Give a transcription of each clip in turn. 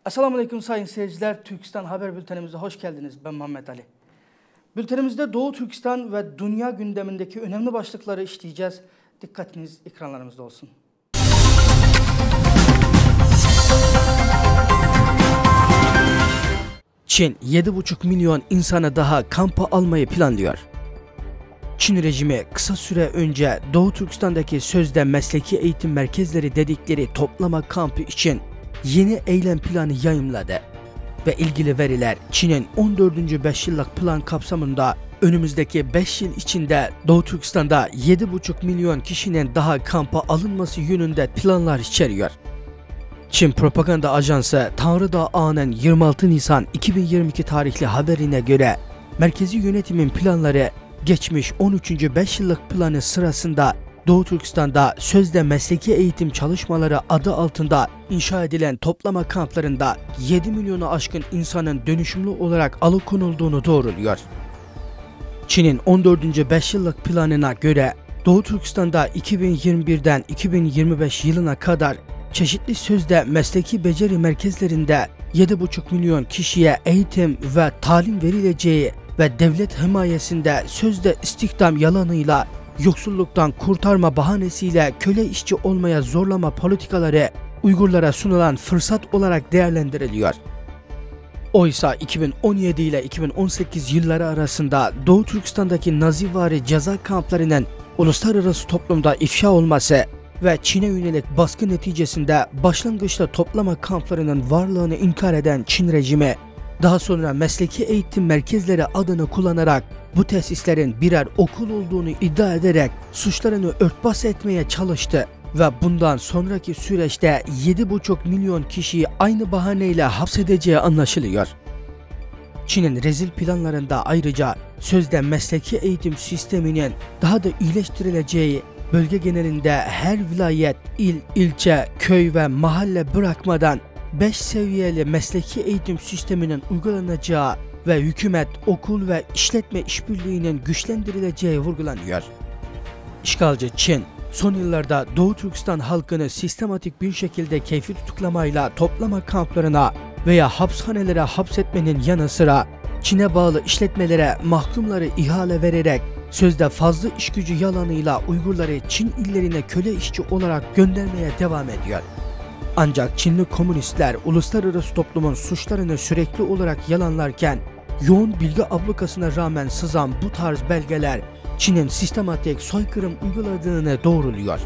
Esselamualeyküm sayın seyirciler. Türkistan Haber Bültenimize hoş geldiniz. Ben Muhammed Ali. Bültenimizde Doğu Türkistan ve dünya gündemindeki önemli başlıkları işleyeceğiz. Dikkatiniz ekranlarımızda olsun. Çin 7,5 milyon insana daha kampa almayı planlıyor. Çin rejimi kısa süre önce Doğu Türkistan'daki sözde mesleki eğitim merkezleri dedikleri toplama kampı için yeni eylem planı yayımladı. Ve ilgili veriler Çin'in 14. 5 yıllık plan kapsamında önümüzdeki 5 yıl içinde Doğu Türkistan'da 7,5 milyon kişinin daha kampa alınması yönünde planlar içeriyor. Çin Propaganda Ajansı Tanrıdağ Ağa'nın 26 Nisan 2022 tarihli haberine göre merkezi yönetimin planları geçmiş 13. 5 yıllık planı sırasında Doğu Türkistan'da sözde mesleki eğitim çalışmaları adı altında inşa edilen toplama kamplarında 7 milyonu aşkın insanın dönüşümlü olarak alıkonulduğunu doğruluyor. Çin'in 14. 5 yıllık planına göre Doğu Türkistan'da 2021'den 2025 yılına kadar çeşitli sözde mesleki beceri merkezlerinde 7,5 milyon kişiye eğitim ve talim verileceği ve devlet himayesinde sözde istihdam yalanıyla yoksulluktan kurtarma bahanesiyle köle işçi olmaya zorlama politikaları Uygurlara sunulan fırsat olarak değerlendiriliyor. Oysa 2017 ile 2018 yılları arasında Doğu Türkistan'daki Nazivari ceza kamplarının uluslararası toplumda ifşa olması ve Çin'e yönelik baskı neticesinde başlangıçta toplama kamplarının varlığını inkar eden Çin rejimi, daha sonra mesleki eğitim merkezleri adını kullanarak bu tesislerin birer okul olduğunu iddia ederek suçlarını örtbas etmeye çalıştı ve bundan sonraki süreçte 7,5 milyon kişiyi aynı bahaneyle hapsedeceği anlaşılıyor. Çin'in rezil planlarında ayrıca sözde mesleki eğitim sisteminin daha da iyileştirileceği, bölge genelinde her vilayet, il, ilçe, köy ve mahalle bırakmadan 5 seviyeli mesleki eğitim sisteminin uygulanacağı ve hükümet, okul ve işletme işbirliğinin güçlendirileceği vurgulanıyor. İşgalci Çin, son yıllarda Doğu Türkistan halkını sistematik bir şekilde keyfi tutuklamayla toplama kamplarına veya hapishanelere hapsetmenin yanı sıra Çin'e bağlı işletmelere mahkumları ihale vererek sözde fazla işgücü yalanıyla Uygurları Çin illerine köle işçi olarak göndermeye devam ediyor. Ancak Çinli komünistler uluslararası toplumun suçlarını sürekli olarak yalanlarken yoğun bilgi ablukasına rağmen sızan bu tarz belgeler Çin'in sistematik soykırım uyguladığını doğruluyor.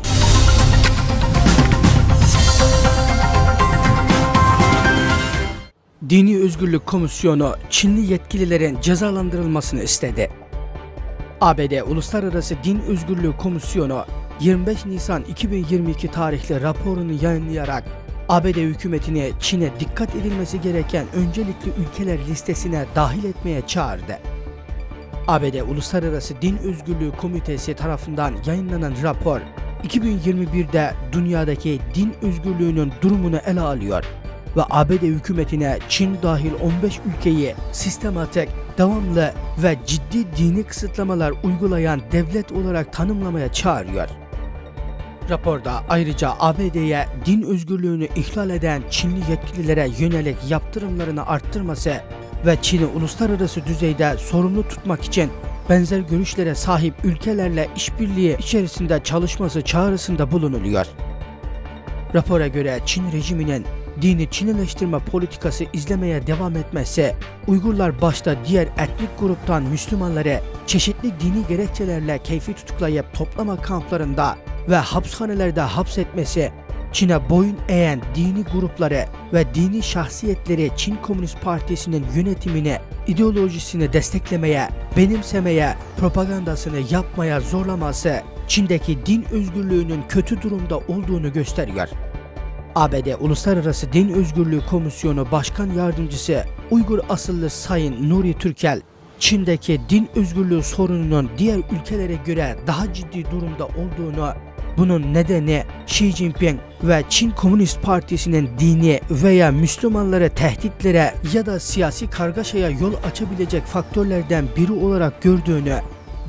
Dini Özgürlük Komisyonu Çinli yetkililerin cezalandırılmasını istedi. ABD Uluslararası Din Özgürlüğü Komisyonu 25 Nisan 2022 tarihli raporunu yayınlayarak ABD hükümetini Çin'e dikkat edilmesi gereken öncelikli ülkeler listesine dahil etmeye çağırdı. ABD Uluslararası Din Özgürlüğü Komitesi tarafından yayınlanan rapor 2021'de dünyadaki din özgürlüğünün durumunu ele alıyor ve ABD hükümetine Çin dahil 15 ülkeyi sistematik, devamlı ve ciddi dini kısıtlamalar uygulayan devlet olarak tanımlamaya çağırıyor. Raporda ayrıca ABD'ye din özgürlüğünü ihlal eden Çinli yetkililere yönelik yaptırımlarını arttırması ve Çin'i uluslararası düzeyde sorumlu tutmak için benzer görüşlere sahip ülkelerle işbirliği içerisinde çalışması çağrısında bulunuluyor. Rapora göre Çin rejiminin dini Çinileştirme politikası izlemeye devam etmesi, Uygurlar başta diğer etnik gruptan Müslümanları çeşitli dini gerekçelerle keyfi tutuklayıp toplama kamplarında ve hapishanelerde hapsetmesi, Çin'e boyun eğen dini grupları ve dini şahsiyetleri Çin Komünist Partisi'nin yönetimini, ideolojisini desteklemeye, benimsemeye, propagandasını yapmaya zorlaması, Çin'deki din özgürlüğünün kötü durumda olduğunu gösteriyor. ABD Uluslararası Din Özgürlüğü Komisyonu Başkan Yardımcısı Uygur asıllı Sayın Nuri Türkel, Çin'deki din özgürlüğü sorununun diğer ülkelere göre daha ciddi durumda olduğunu, bunun nedeni Xi Jinping ve Çin Komünist Partisi'nin dini veya Müslümanları tehditlere ya da siyasi kargaşaya yol açabilecek faktörlerden biri olarak gördüğünü,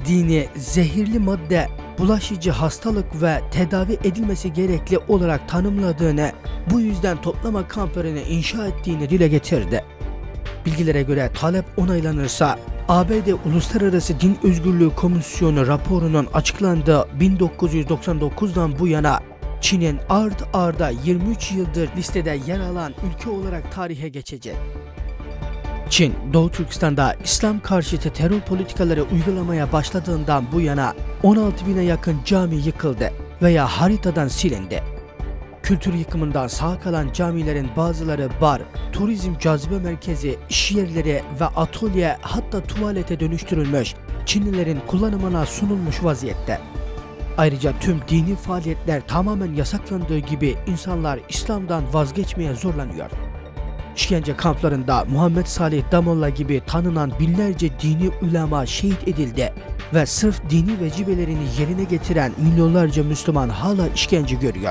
dini zehirli madde, bulaşıcı hastalık ve tedavi edilmesi gerekli olarak tanımladığını, bu yüzden toplama kamplarını inşa ettiğini dile getirdi. Bilgilere göre talep onaylanırsa ABD Uluslararası Din Özgürlüğü Komisyonu raporunun açıklandığı 1999'dan bu yana Çin'in ard arda 23 yıldır listede yer alan ülke olarak tarihe geçecek. Çin, Doğu Türkistan'da İslam karşıtı terör politikaları uygulamaya başladığından bu yana 16.000'e yakın cami yıkıldı veya haritadan silindi. Kültür yıkımından sağ kalan camilerin bazıları bar, turizm cazibe merkezi, iş yerleri ve atölye, hatta tuvalete dönüştürülmüş, Çinlilerin kullanımına sunulmuş vaziyette. Ayrıca tüm dini faaliyetler tamamen yasaklandığı gibi insanlar İslam'dan vazgeçmeye zorlanıyor. İşkence kamplarında Muhammed Salih Damolla gibi tanınan binlerce dini ulema şehit edildi ve sırf dini vecibelerini yerine getiren milyonlarca Müslüman hala işkence görüyor.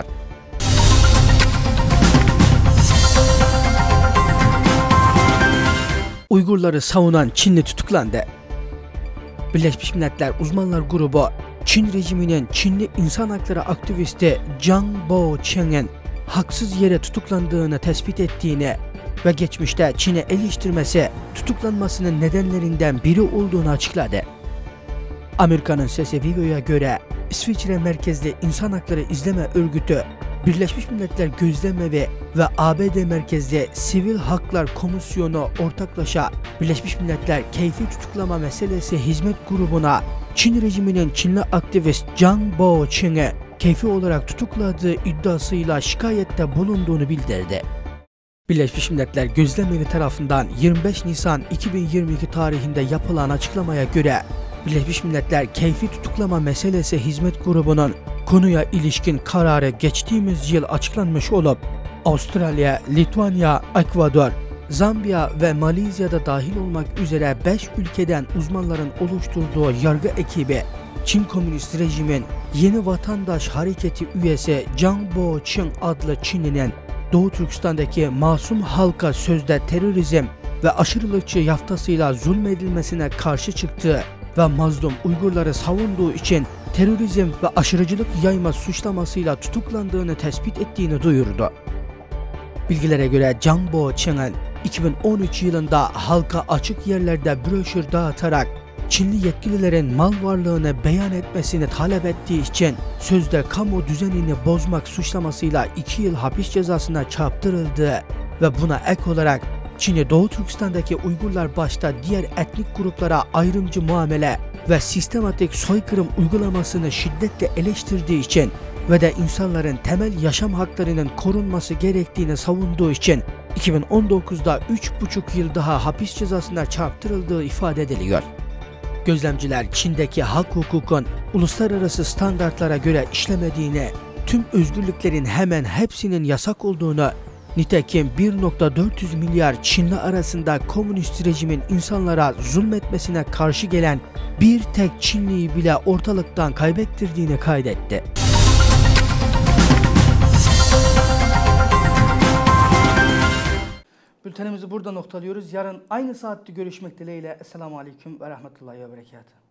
Uygurları savunan Çinli tutuklandı. Birleşmiş Milletler Uzmanlar Grubu, Çin rejiminin Çinli insan hakları aktivisti Zhang Baocheng'in haksız yere tutuklandığını tespit ettiğini ve geçmişte Çin'e eleştirmesi tutuklanmasının nedenlerinden biri olduğunu açıkladı. Amerika'nın Sesi Vivo'ya göre İsviçre merkezli İnsan Hakları İzleme Örgütü, Birleşmiş Milletler Gözlemevi ve ABD merkezli Sivil Haklar Komisyonu ortaklaşa Birleşmiş Milletler Keyfi Tutuklama Meselesi Hizmet Grubu'na Çin rejiminin Çinli aktivist Zhang Baocheng'i keyfi olarak tutukladığı iddiasıyla şikayette bulunduğunu bildirdi. Birleşmiş Milletler Gözlemevi tarafından 25 Nisan 2022 tarihinde yapılan açıklamaya göre Birleşmiş Milletler Keyfi Tutuklama Meselesi Hizmet Grubu'nun konuya ilişkin kararı geçtiğimiz yıl açıklanmış olup Avustralya, Litvanya, Ekvador, Zambiya ve Malezya'da dahil olmak üzere 5 ülkeden uzmanların oluşturduğu yargı ekibi Çin Komünist Rejimin Yeni Vatandaş Hareketi üyesi Zhang Baocheng adlı Çinli'nin Doğu Türkistan'daki masum halka sözde terörizm ve aşırılıkçı yaftasıyla zulmedilmesine karşı çıktığı ve mazlum Uygurları savunduğu için terörizm ve aşırıcılık yayma suçlamasıyla tutuklandığını tespit ettiğini duyurdu. Bilgilere göre Zhang Baocheng'in 2013 yılında halka açık yerlerde broşür dağıtarak Çinli yetkililerin mal varlığını beyan etmesini talep ettiği için sözde kamu düzenini bozmak suçlamasıyla 2 yıl hapis cezasına çarptırıldığı ve buna ek olarak Çin'i Doğu Türkistan'daki Uygurlar başta diğer etnik gruplara ayrımcı muamele ve sistematik soykırım uygulamasını şiddetle eleştirdiği için ve de insanların temel yaşam haklarının korunması gerektiğini savunduğu için 2019'da 3,5 yıl daha hapis cezasına çarptırıldığı ifade ediliyor. Gözlemciler Çin'deki hak hukukun uluslararası standartlara göre işlemediğini, tüm özgürlüklerin hemen hepsinin yasak olduğunu, nitekim 1,4 milyar Çinli arasında komünist rejimin insanlara zulmetmesine karşı gelen bir tek Çinliyi bile ortalıktan kaybettirdiğini kaydetti. Bültenimizi burada noktalıyoruz. Yarın aynı saatte görüşmek dileğiyle. Esselamu Aleyküm ve Rahmetullahi ve Berekatuhu.